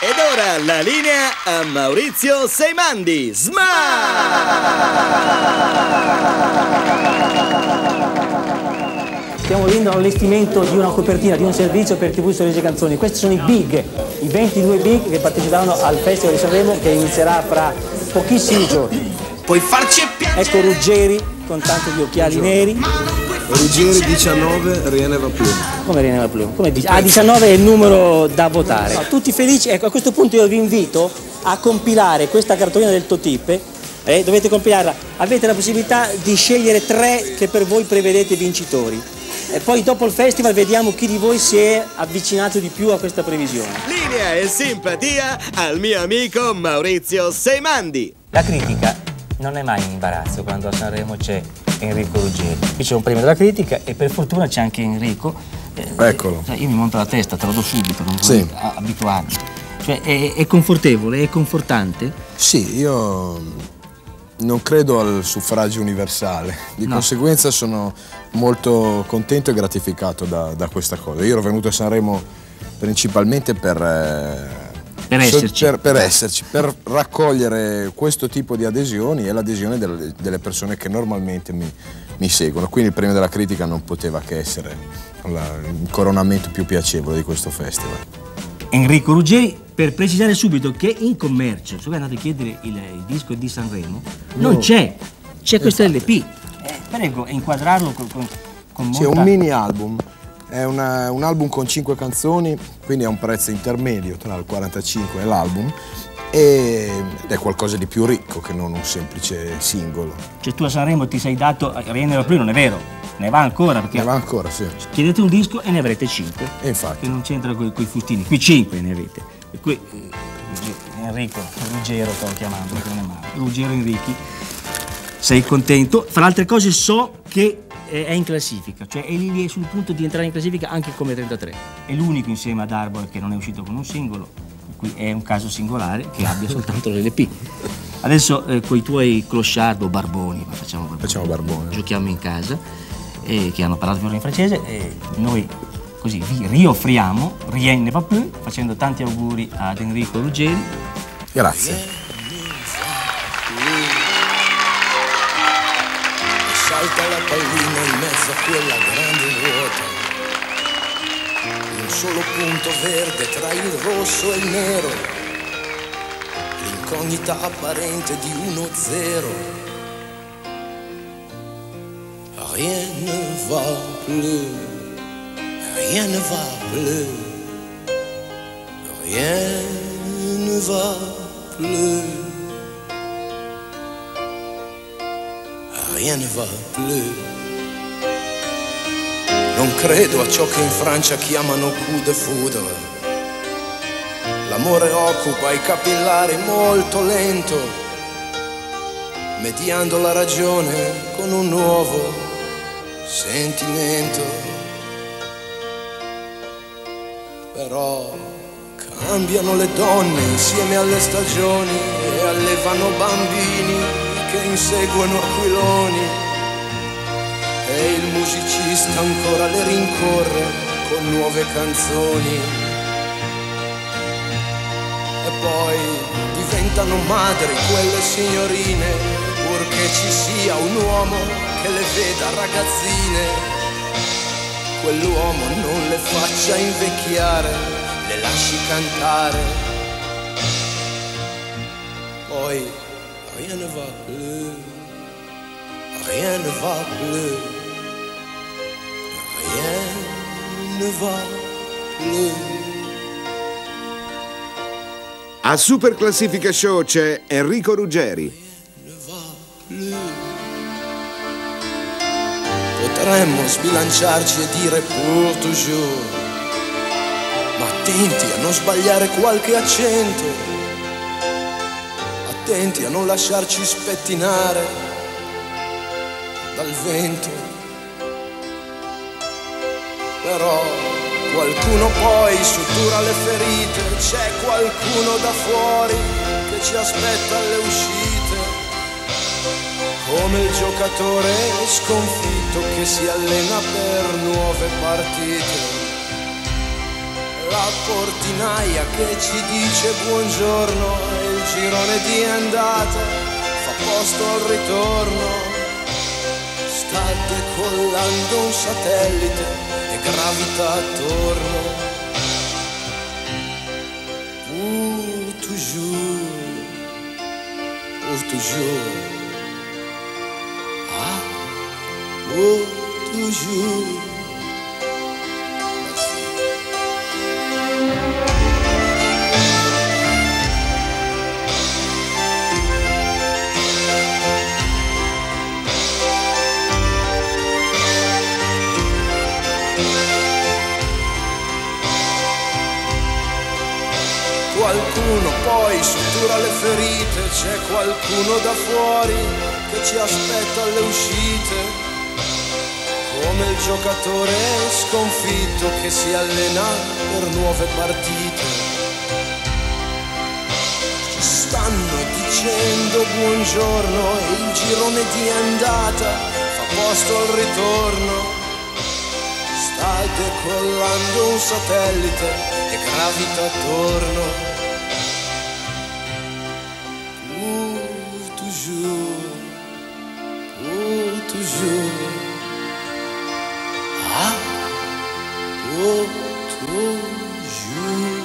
Ed ora la linea a Maurizio Seimandi. Stiamo vedendo l'allestimento di una copertina, di un servizio per TV Sorrisi e Canzoni. Questi sono i big, i 22 big che parteciperanno al Festival di Sanremo che inizierà fra pochissimi giorni. Puoi farci piacere. Ecco Ruggeri con tanto di occhiali neri. Ruggeri 19, rien ne va più. Come rien ne va più? Come dice? 19 è il numero da votare. Tutti felici? Ecco, a questo punto io vi invito a compilare questa cartolina del Totippe. Dovete compilarla. Avete la possibilità di scegliere 3 che per voi prevedete vincitori. E poi dopo il festival vediamo chi di voi si è avvicinato di più a questa previsione. Linea e simpatia al mio amico Maurizio Seimandi. La critica non è mai in imbarazzo quando a Sanremo c'è Enrico Ruggeri. Qui c'è un premio della critica e per fortuna c'è anche Enrico. Eccolo. Io mi monto la testa, te lo do subito, non sì. Puoi abituarmi. Cioè è confortevole, è confortante? Sì, io non credo al suffragio universale, di conseguenza sono molto contento e gratificato da questa cosa. Io ero venuto a Sanremo principalmente per esserci, per raccogliere questo tipo di adesioni e l'adesione delle persone che normalmente mi seguono. Quindi il premio della critica non poteva che essere il coronamento più piacevole di questo festival. Enrico Ruggeri, per precisare subito che in commercio, se voi andate a chiedere il disco di Sanremo, non c'è questo LP. Prego inquadrarlo con molta... C'è un mini album. È un album con 5 canzoni, quindi è un prezzo intermedio tra il 45 e l'album ed è qualcosa di più ricco che non un semplice singolo. Cioè tu a Sanremo ti sei dato, rien ne va più, non è vero? Ne va ancora? Perché ne va ancora, sì. Chiedete un disco e ne avrete 5. E infatti. Che non c'entra con i fustini, qui 5 ne avete. E qui Enrico, Ruggero stavo chiamando, perché non è male. Ruggero Enrichi, sei contento? Fra altre cose so che è in classifica, cioè è lì sul punto di entrare in classifica anche come 33. È l'unico insieme ad Arbor che non è uscito con un singolo, qui è un caso singolare che abbia soltanto l'LP. Adesso con i tuoi clochard o barboni, ma facciamo barboni, giochiamo in casa, che hanno parlato più in francese, e noi così vi rioffriamo Rien ne va plus, facendo tanti auguri ad Enrico Ruggeri. Grazie. Salta la pallina in mezzo a quella grande ruota, un solo punto verde tra il rosso e il nero, l'incognita apparente di 1-0. Rien ne va plus, rien ne va plus, rien ne va plus. Rien ne va plus. Non credo a ciò che in Francia chiamano coup de foudre. L'amore occupa i capillari molto lento, mediando la ragione con un nuovo sentimento. Però cambiano le donne insieme alle stagioni e allevano bambini che inseguono aquiloni, e il musicista ancora le rincorre con nuove canzoni. E poi diventano madri quelle signorine, purché ci sia un uomo che le veda ragazzine. Quell'uomo non le faccia invecchiare, le lasci cantare. Poi rien ne va plus, rien ne va plus, rien ne va plus. A Super Classifica Show c'è Enrico Ruggeri. Potremmo sbilanciarci e dire pour toujours, ma attenti a non sbagliare qualche accento, attenti a non lasciarci spettinare dal vento. Però qualcuno poi sutura le ferite, c'è qualcuno da fuori che ci aspetta alle uscite, come il giocatore sconfitto che si allena per nuove partite. la portinaia che ci dice buongiorno e il girone di andata fa posto al ritorno. Sta decollando un satellite e gravita attorno. Pour toujours. Ah, pour toujours. Qualcuno poi sutura le ferite, c'è qualcuno da fuori che ci aspetta alle uscite, come il giocatore sconfitto che si allena per nuove partite. Ci stanno dicendo buongiorno e il girone di andata fa posto al ritorno. Sta decollando un satellite e gravita attorno. Pour toujours. Ah, pour toujours.